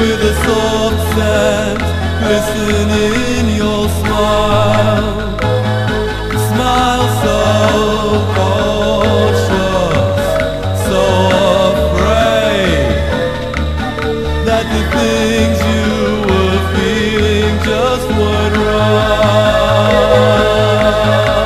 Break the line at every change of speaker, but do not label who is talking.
with a soft sand glisten in your smile. Smile so cautious, so afraid that the things you were feeling just weren't right.